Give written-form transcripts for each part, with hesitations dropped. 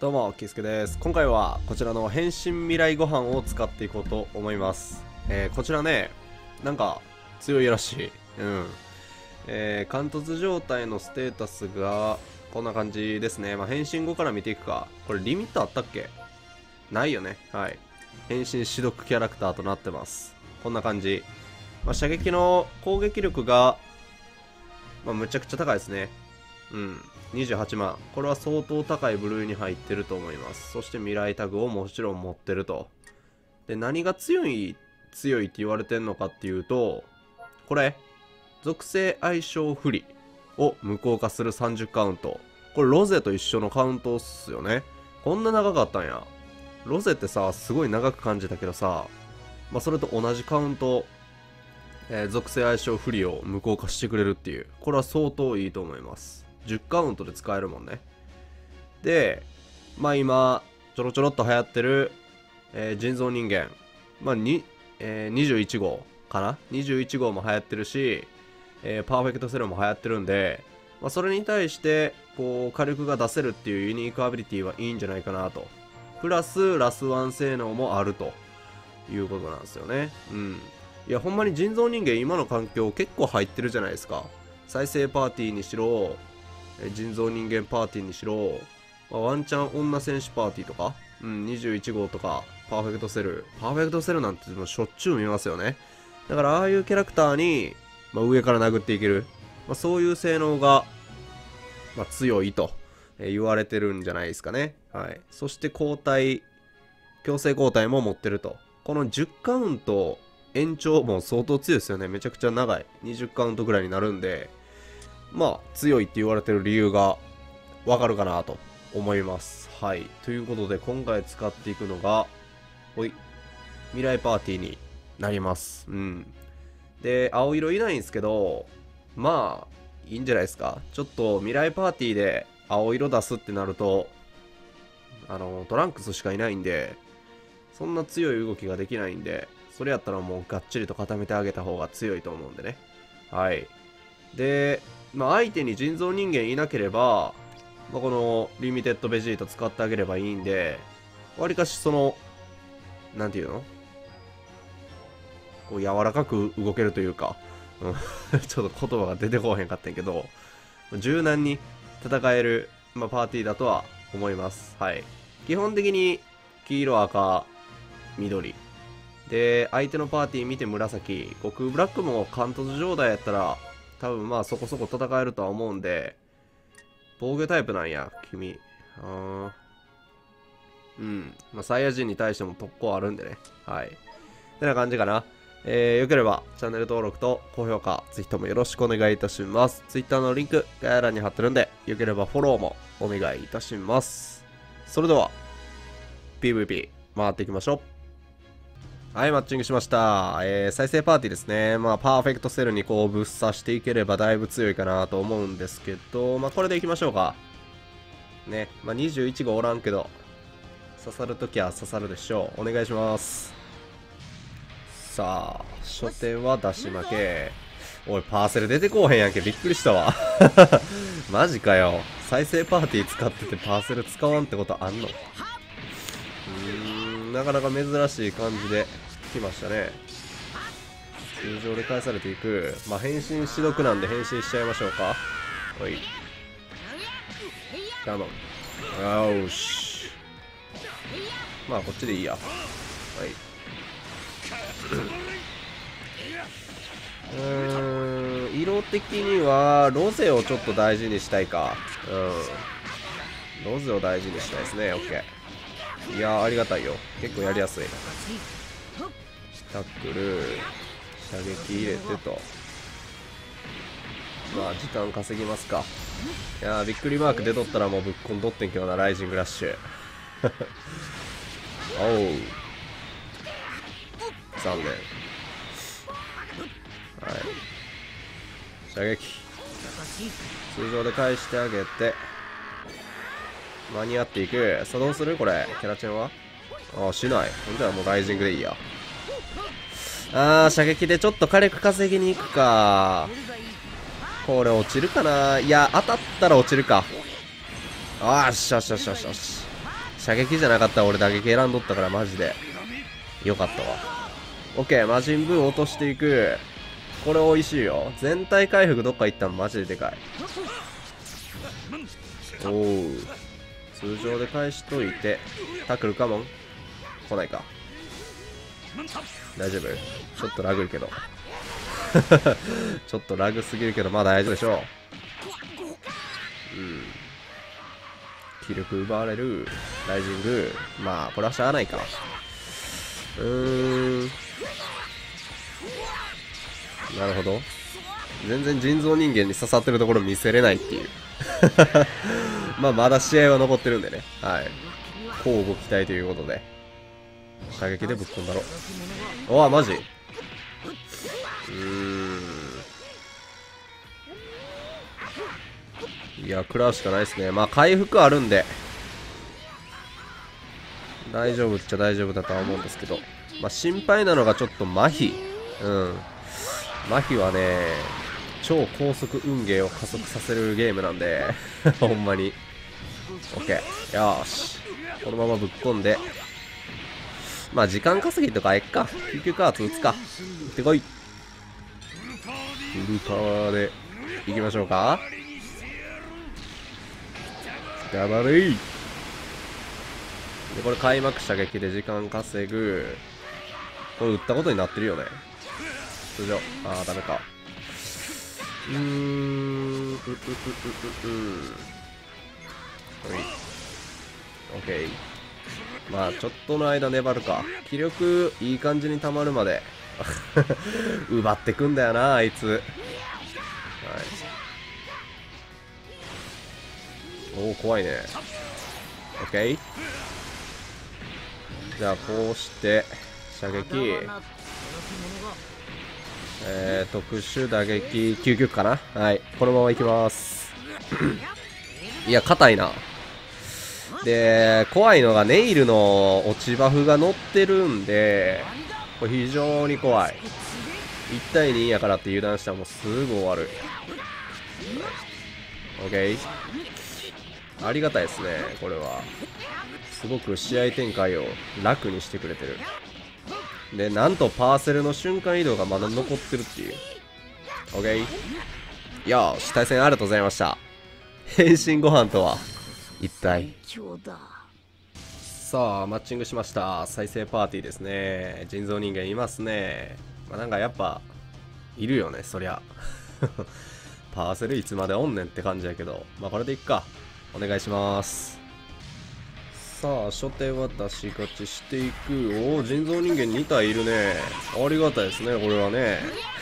どうも、キスケです。今回はこちらの変身未来ご飯を使っていこうと思います。こちらね、なんか強いらしい。貫突状態のステータスがこんな感じですね。変身後から見ていくか。これリミットあったっけ？ないよね。はい。変身指読キャラクターとなってます。こんな感じ。射撃の攻撃力が、むちゃくちゃ高いですね。28万。これは相当高い部類に入ってると思います。そして未来タグをもちろん持ってると。で、何が強いって言われてんのかっていうと、これ、属性相性不利を無効化する30カウント。これロゼと一緒のカウントっすよね。こんな長かったんや。ロゼってさ、すごい長く感じたけどさ、それと同じカウント、属性相性不利を無効化してくれるっていう。これは相当いいと思います。10カウントで使えるもんね。で、今、ちょろちょろっと流行ってる、人造人間。21号かな ?21 号も流行ってるし、パーフェクトセルも流行ってるんで、それに対して、こう、火力が出せるっていうユニークアビリティはいいんじゃないかなと。プラス、ラスワン性能もあるということなんですよね。いや、ほんまに人造人間今の環境結構入ってるじゃないですか。再生パーティーにしろ、人造人間パーティーにしろ、ワンチャン女戦士パーティーとか、21号とか、パーフェクトセル。パーフェクトセルなんてしょっちゅう見ますよね。だからああいうキャラクターに、上から殴っていける。そういう性能が、強いと言われてるんじゃないですかね。はい。そして交代、強制交代も持ってると。この10カウント延長も相当強いですよね。めちゃくちゃ長い。20カウントぐらいになるんで、強いって言われてる理由がわかるかなと思います。はい。ということで、今回使っていくのが、未来パーティーになります。で、青色いないんですけど、いいんじゃないですか。ちょっと未来パーティーで青色出すってなると、トランクスしかいないんで、そんな強い動きができないんで、それやったらもうがっちりと固めてあげた方が強いと思うんでね。はい。で、相手に人造人間いなければ、このリミテッドベジータ使ってあげればいいんで、わりかしなんていうのこう柔らかく動けるというか、ちょっと言葉が出てこへんかったんやけど、柔軟に戦える、パーティーだとは思います。はい。基本的に黄色、赤、緑。で、相手のパーティー見て紫。悟空ブラックも貫突状態やったら、多分そこそこ戦えるとは思うんで、防御タイプなんや、君。サイヤ人に対しても特攻あるんでね。はい。てな感じかな。よければチャンネル登録と高評価、ぜひともよろしくお願いいたします。Twitter のリンク、概要欄に貼ってるんで、よければフォローもお願いいたします。それでは、PVP 回っていきましょう。はい、マッチングしました。再生パーティーですね。パーフェクトセルにこう、ぶっ刺していければだいぶ強いかなと思うんですけど、これでいきましょうか。ね。21号おらんけど、刺さるときは刺さるでしょう。お願いします。さあ、初手は出し負け。おい、パーセル出てこうへんやんけ。びっくりしたわ。マジかよ。再生パーティー使っててパーセル使わんってことあんの？なかなか珍しい感じで来ましたね。通常で返されていく。変身指読なんで変身しちゃいましょうか。ほい。頼む。よし。こっちでいいや。はい。色的には、ロゼをちょっと大事にしたいか。ロゼを大事にしたいですね。オッケー。いやー、ありがたいよ。結構やりやすい。タックル、射撃入れてと。時間稼ぎますか。いやー、びっくりマーク出とったらもうぶっこんどってんけどな、ライジングラッシュ。おう。残念。はい。射撃。通常で返してあげて。間に合っていく。さあどうするこれ。キャラチェンはしない。ほんじゃもうライジングでいいや。射撃でちょっと火力稼ぎに行くか。これ落ちるかな。いや、当たったら落ちるか。よしよしよしよしよし。 射撃じゃなかったら俺打撃選んどったからマジでよかったわ。オッケー、魔人ブー落としていく。これ美味しいよ。全体回復どっか行ったのマジででかい。おお、通常で返しといてタックルカモン来ないか。大丈夫？ちょっとラグるけどちょっとラグすぎるけどまあ大丈夫でしょう。うん、気力奪われる。ライジング、まあこれはしゃあないか。なるほど。全然人造人間に刺さってるところ見せれないっていうまあまだ試合は残ってるんでね。はい、交互期待ということで射撃でぶっ飛んだろ。おわ、マジ。いや、食らうしかないですね。まあ回復あるんで大丈夫っちゃ大丈夫だとは思うんですけど、まあ心配なのがちょっと麻痺。麻痺はね、超高速運ゲーを加速させるゲームなんでほんまに。 OK、 よーし、このままぶっ込んで、まあ時間稼ぎとかあえっか。救急カーツ打つか。行ってこい。フルパワーで行きましょうか。頑張れい。でこれ開幕射撃で時間稼ぐ。これ打ったことになってるよね。通常、ああダメか。オッケー。まあちょっとの間粘るか。気力いい感じに溜まるまで奪ってくんだよなあいつ。はい、おお怖いね。オッケー。じゃあこうして射撃、特殊打撃救急かな。はい、このままいきますいや硬いな。で怖いのがネイルの落ちバフが乗ってるんで、これ非常に怖い。1対2やからって油断したらもうすぐ終わる。 OK、 ありがたいですね。これはすごく試合展開を楽にしてくれてる。でなんとパーセルの瞬間移動がまだ残ってるっていう。 OK、 よし、対戦ありがとうございました。変身ご飯とは一体。さあマッチングしました。再生パーティーですね。人造人間いますね。まあ、なんかやっぱいるよねそりゃパーセルいつまでおんねんって感じやけど、まあこれでいっか。お願いします。さあ初手渡し勝ちしていく。おお、人造人間2体いるね。ありがたいですねこれはね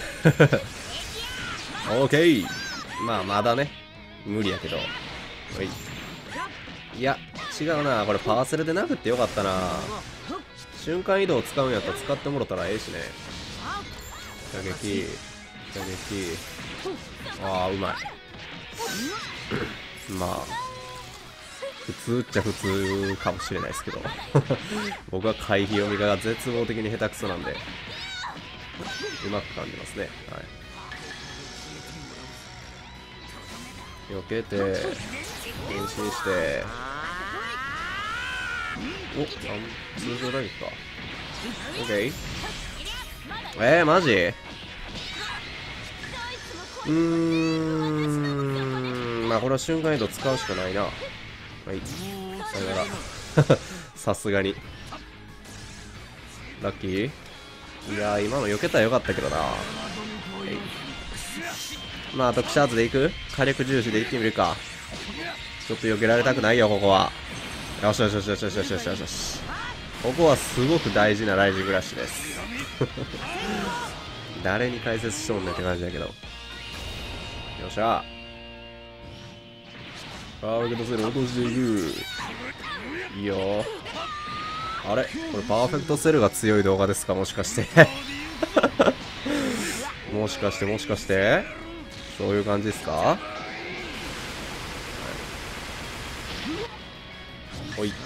オーケー。まあまだね無理やけど。いや違うな、これパーセルで殴ってよかったな。瞬間移動使うんやったら使ってもろたらええしね。射撃射撃、ああうまいまあ普通っちゃ普通かもしれないですけど僕は回避読みが絶望的に下手くそなんでうまく感じますね。はい、避けて変身してお、通常打撃か。オッケー。マジ？まあこれは瞬間移動使うしかないな。はい、さよならさすがにラッキー。いやー今の避けたらよかったけどな。まあ特殊圧でいく？火力重視でいってみるか。ちょっと避けられたくないよここは。よしよしよしよしよしよしよしよし。ここはすごく大事なライジングラッシュです誰に解説しとんねんって感じだけど。よっしゃ、パーフェクトセル落としていく。いいよ。あれこれパーフェクトセルが強い動画ですかもしかしてもしかしてそういう感じですか。ほい、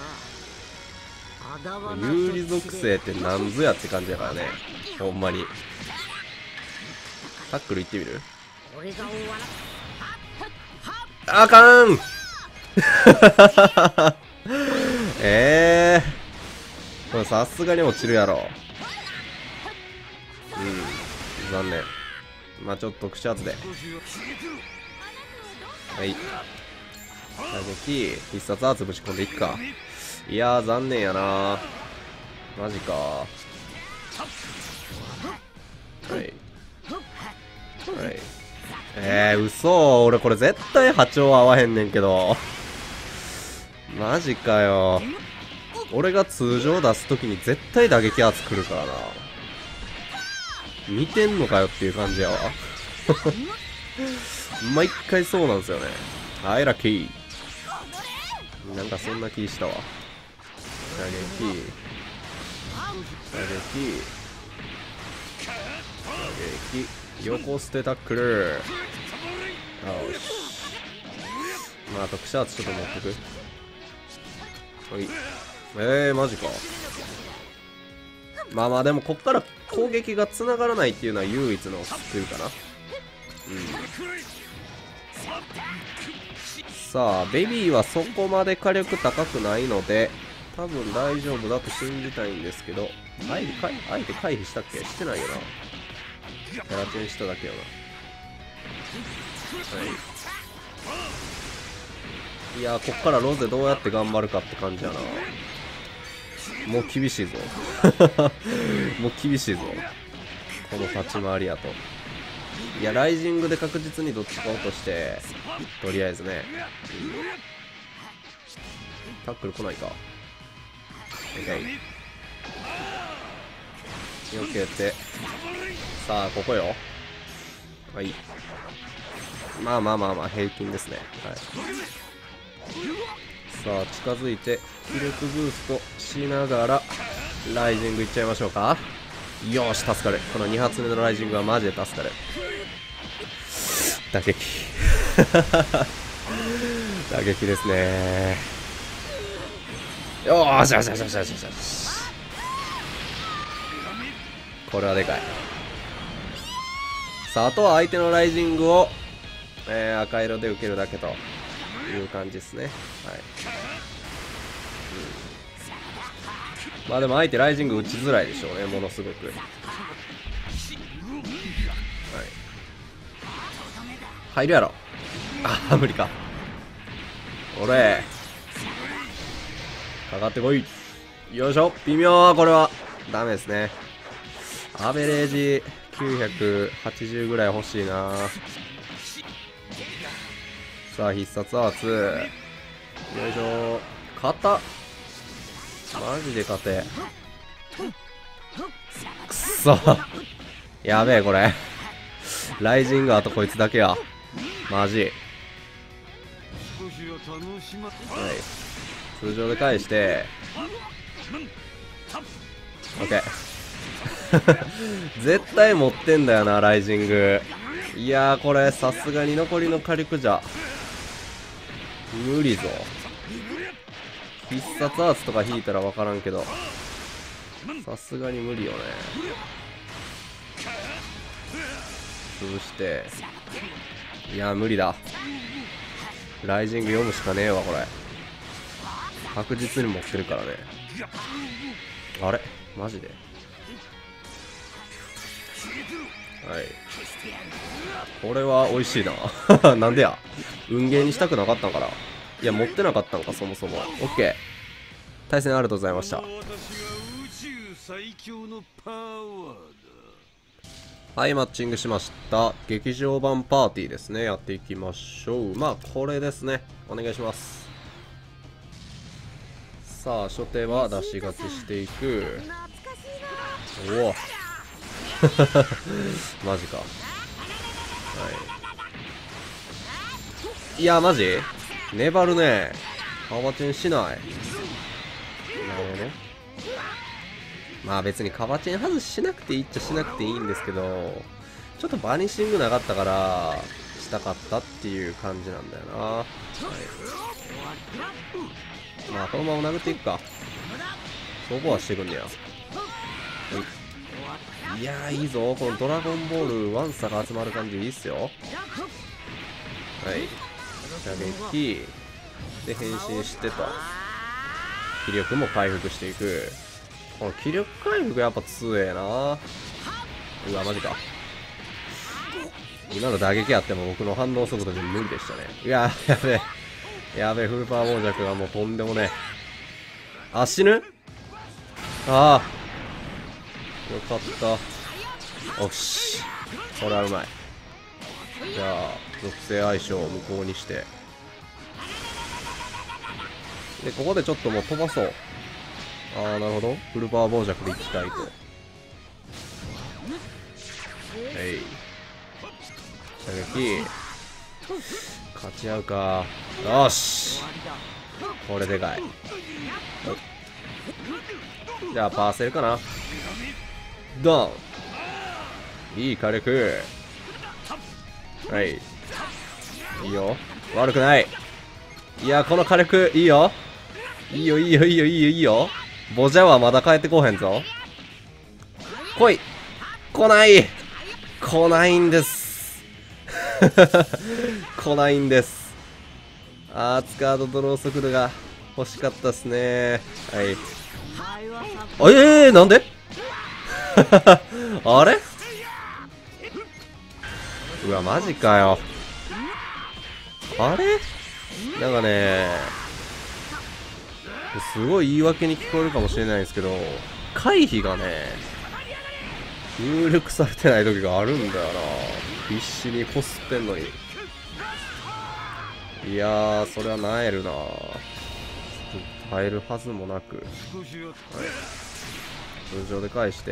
有利属性ってなんぞやって感じだからねほんまに。タックルいってみる？あかんこれさすがに落ちるやろ。残念。まあちょっと特殊圧で。はい。打撃、必殺圧ぶち込んでいくか。いやー、残念やな。マジか。はい。はい。嘘。俺これ絶対波長合わへんねんけど。マジかよ。俺が通常出すときに絶対打撃圧くるからな。見てんのかよっていう感じやわ。毎回そうなんですよね。はい、ラッキー。なんかそんな気したわ。打撃。横捨てタックル。よし。まあ特殊圧ちょっと持ってく。はい。マジか。まあまあでもこっから攻撃が繋がらないっていうのは唯一の救いかな。さあベビーはそこまで火力高くないので多分大丈夫だと信じたいんですけど、あえて回避したっけ？してないよな。キャラチェンしただけよな。はい。いやー、こっからロゼどうやって頑張るかって感じやな。もう厳しいぞ。もう厳しいぞ。この立ち回りやと。いや、ライジングで確実にどっちか落として、とりあえずね。タックル来ないか。OK。よけて。さあ、ここよ。はい。まあ、平均ですね。はい。さあ、近づいて、気力ブーストしながら、ライジングいっちゃいましょうか。よーし、助かる。この2発目のライジングはマジで助かる。打撃。打撃ですね。よーしよしよしよしよしよし。これはでかい。さあ、あとは相手のライジングを、赤色で受けるだけという感じですね。はい。まあでも相手ライジング打ちづらいでしょうね、ものすごく。はい。入るやろ。あ、無理か。俺。かかってこい。よいしょ。微妙、これは。ダメですね。アベレージ980ぐらい欲しいな。さあ、必殺圧。よいしょ。肩。マジで勝て。くっそ。やべえ、これ。ライジングあとこいつだけや。マジ。はい。通常で返して。オッケー。絶対持ってんだよな、ライジング。いやー、これ、さすがに残りの火力じゃ。無理ぞ。必殺圧とか引いたら分からんけど、さすがに無理よね。潰して。いや、無理だ。ライジング読むしかねえわ、これ。確実に持ってるからね。あれマジで。はい。これは美味しいな。なんでや。運ゲーにしたくなかったんかな。いや、持ってなかったんか、そもそも。オッケー。対戦ありがとうございました。はい、マッチングしました。劇場版パーティーですね。やっていきましょう。まあ、これですね。お願いします。さあ、初手は出し勝ちしていく。おお。マジか。はい。いや、マジ粘るね。カバチェンしない。なるほどね。まあ別にカバチェン外しなくていいっちゃしなくていいんですけど、ちょっとバニシングなかったからしたかったっていう感じなんだよな。はい。まあこのまま殴っていくか。そこはしてくんねや。はい。いやーいいぞ。このドラゴンボールワンサが集まる感じいいっすよ。はい。射撃で変身してと。 気力も回復していく。この気力回復やっぱ強えな。うわ、マジか。今の打撃あっても僕の反応速度で無理でしたね。いや、やべえ。やべえ、フルパワー傍若がもうとんでもねえ。あ、死ぬ？ああ。よかった。おし。これはうまい。じゃあ、属性相性を無効にして。で、ここでちょっともう飛ばそう。ああ、なるほど。フルパワー傍若でいきたいと。えい。射撃。勝ち合うか。よし。これでかい。じゃあ、パーセルかな。ドン。いい火力。はい。いいよ。悪くない。いや、この火力、いいよ。いいよ、いいよ、いいよ、いいよ、いいよ。ボジャはまだ帰ってこへんぞ。来い。来ない。来ないんです。来ないんです。アーツカードドロー速度が欲しかったっすね。はい。なんであれ、うわ、マジかよ。あれなんかね、すごい言い訳に聞こえるかもしれないんですけど、回避がね、入力されてない時があるんだよな。必死にこすってんのに。いやー、それはなえるな。耐えるはずもなく。はい。通常で返して。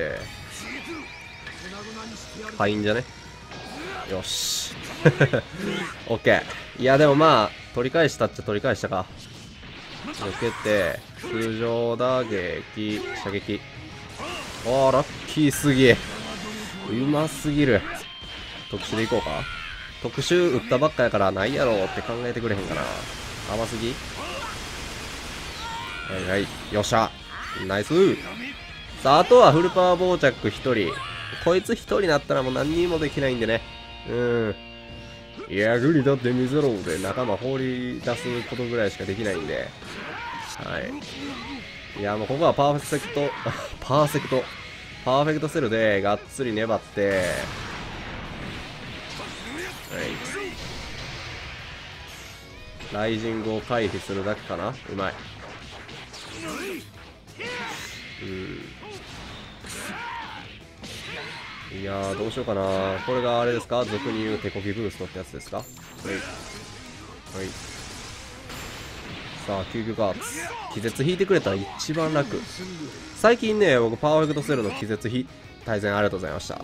いいんじゃね？よし。オッケー。いや、でもまあ、取り返したっちゃ取り返したか。避けて、通常打撃、射撃。あー、ラッキーすぎ。うますぎる。特殊でいこうか。特殊打ったばっかやからないやろって考えてくれへんかな。甘すぎ？はいはい。よっしゃ。ナイス。さあ、あとはフルパワー傍着1人。こいつ1人になったらもう何にもできないんでね。いや、グリだって見せろで仲間放り出すことぐらいしかできないんで。はい。いや、もうここはパーフェクト、パーフェクトセルでがっつり粘って、はい。ライジングを回避するだけかな。うまい。いやー、どうしようかな。これがあれですか？俗に言う手こぎブーストってやつですか？はい。はい。さあ、救急ガーツ。気絶引いてくれたら一番楽。最近ね、僕、パーフェクトセルの気絶大戦ありがとうございました。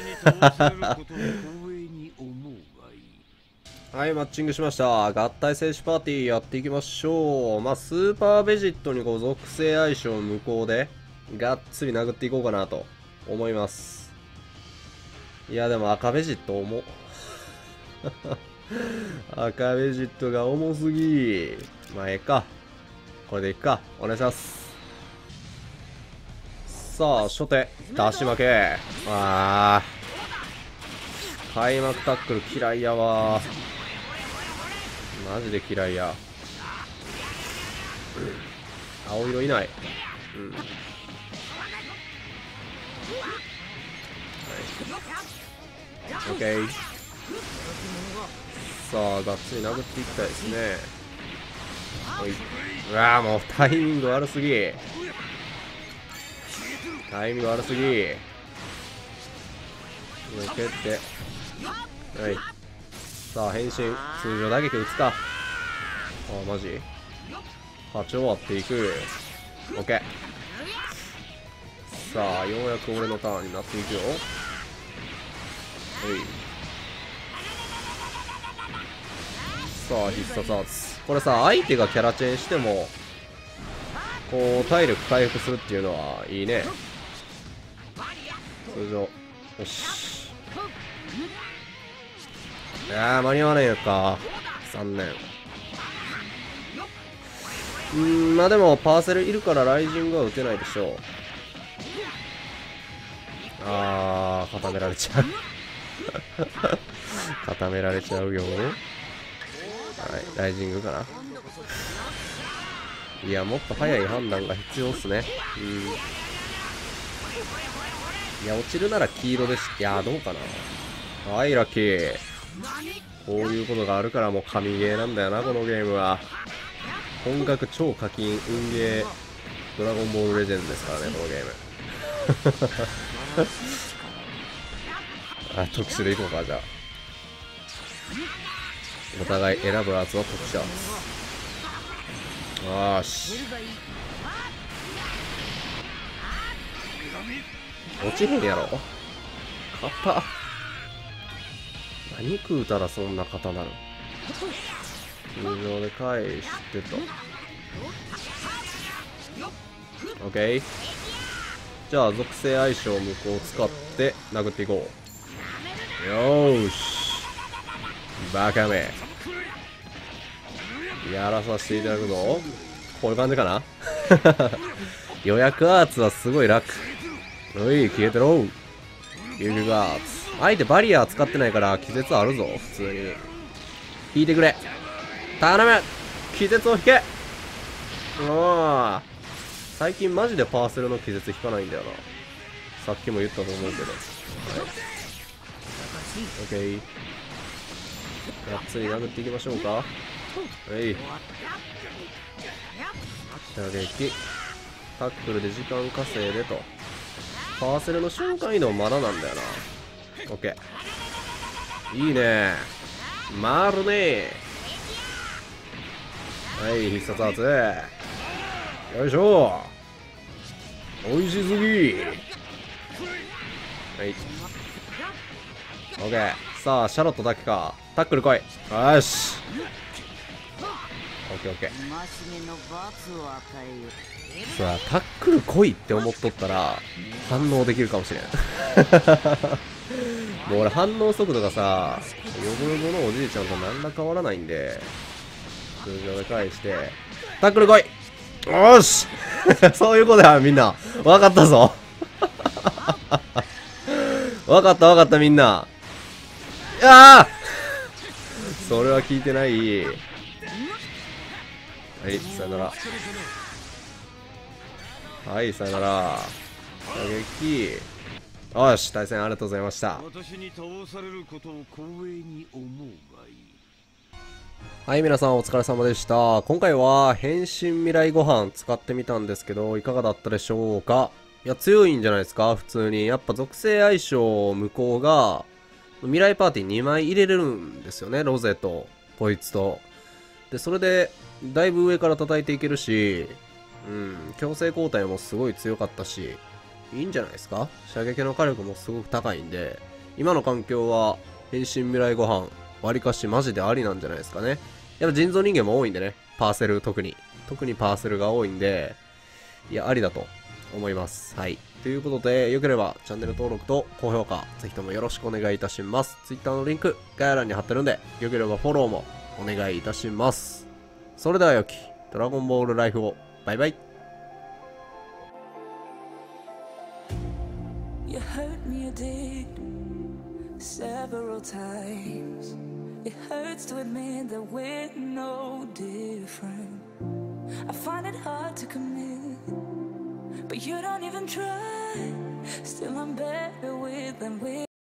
はい、マッチングしました。合体戦士パーティーやっていきましょう。まあ、スーパーベジットにこう属性相性無効で、がっつり殴っていこうかなと思います。いや、でも赤ベジット重っ。赤ベジットが重すぎ。まあ、ええか。これでいくか。お願いします。さあ、初手。出し負け。開幕タックル嫌いやわ。マジで嫌いや。青色いない。オッケー。さあ、がっつり殴っていきたいですね。はい。うわー、もうタイミング悪すぎ。タイミング悪すぎ。避けて。はい。さあ、変身。通常打撃打つか。マジ？波長割っていく。オッケー。さあ、ようやく俺のターンになっていくよ。はい。さあ、必殺圧。これさ、相手がキャラチェンしても、こう、体力回復するっていうのはいいね。通常。よし。いやー、間に合わないのか。残念。まあでも、パーセルいるからライジングは打てないでしょう。固められちゃう。固められちゃうよ。はい、ライジングかな。 いや、もっと早い判断が必要っすね。いや、落ちるなら黄色です。いや、どうかな。はい、ラッキー。こういうことがあるからもう神ゲーなんだよな、このゲームは。本格超課金運ゲードラゴンボールレジェンドですからね、このゲーム。あ、特殊でいこうか、じゃあ。お互い選ぶやつは特殊やつ。よーし。落ちへんやろ。硬っ。何食うたらそんな硬なる。通常で返してと。OK。じゃあ属性相性無効を使って殴っていこう。よーし。バカめ。やらさせていただくぞ。こういう感じかな。予約アーツはすごい楽。おい、消えてろ。遊戯アーツ。相手バリアー使ってないから気絶あるぞ、普通に。引いてくれ。頼む。気絶を引け。最近マジでパーセルの気絶引かないんだよな。さっきも言ったと思うけど。はい。OK。がっつり殴っていきましょうか。はい。射撃。タックルで時間稼いでと。パーセルの瞬間移動まだなんだよな。OK。いいね。回るね。はい、必殺圧。よいしょ。おいしすぎ。はい。OK。さあ、シャロットだけか。タックル来い。よし。OK。さあ、タックル来いって思っとったら、反応できるかもしれん。もう俺反応速度がさ、ヨボヨボのおじいちゃんと何ら変わらないんで、通常で返して、タックル来い。おーし。そういうことや、みんな。わかったぞ。わかったみんな。ああそれは聞いてない。はい、さよなら。はい、さよなら。射撃。よし、対戦ありがとうございました。はい、皆さんお疲れ様でした。今回は変身未来ご飯使ってみたんですけど、いかがだったでしょうか。いや、強いんじゃないですか、普通に。やっぱ属性相性無効が、未来パーティー2枚入れれるんですよね、ロゼと、こいつと。で、それで、だいぶ上から叩いていけるし、強制交代もすごい強かったし、いいんじゃないですか。射撃の火力もすごく高いんで、今の環境は、変身未来ご飯、割かしマジでありなんじゃないですかね。やっぱ人造人間も多いんでね、パーセル特にパーセルが多いんで、いや、ありだと思います。はい。ということで、よければチャンネル登録と高評価、ぜひともよろしくお願いいたします。Twitter のリンク、概要欄に貼ってるんで、よければフォローもお願いいたします。それでは良き、ドラゴンボールライフを、バイバイ。You hurt me, you did, several times. It hurts to admit that we're no different. I find it hard to commit, but you don't even try. Still I'm better with than with